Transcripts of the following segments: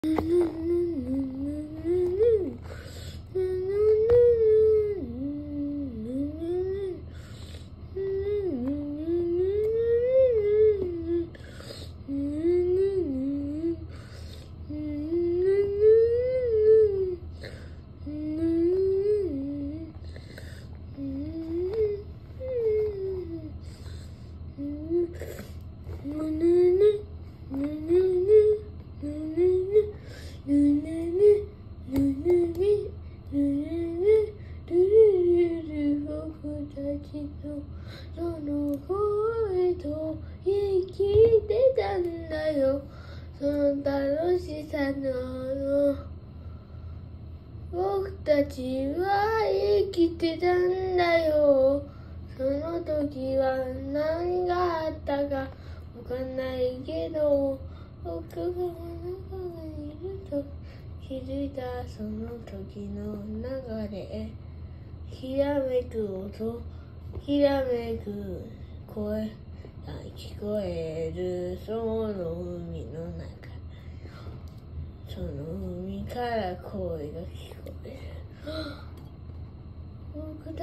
その声と生きてたんだよ。その楽しさの僕たちは生きてたんだよ。その時は何があったかわかんないけど、僕がお腹にいると気づいた。その時の流れ、ひらめく音、ひらめく声が聞こえる。その海の中、その海から声が聞こえる。僕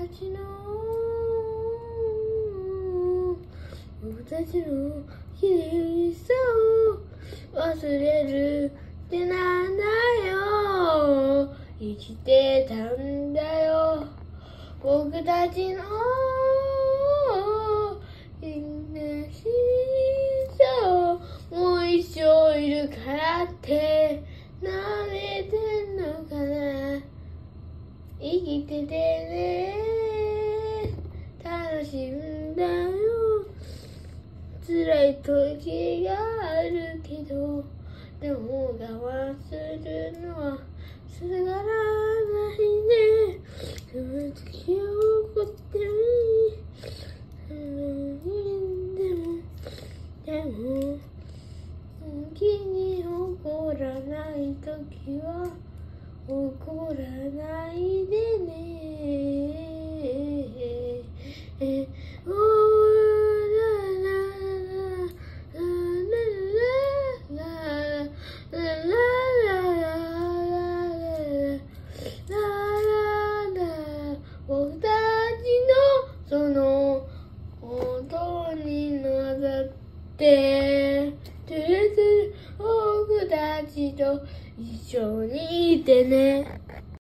たちの綺麗さを忘れるってなんだよ。生きてたんだよ。僕たちの悲しさをもう一生いるからって舐めてんのかな。生きててね、楽しいんだよ。辛い時があるけど、でも我慢するのはすがらないね。その時は怒ってもいい。でも気に怒らない時は怒らないでね。僕たちのその音になざって僕たちと一緒にいてね。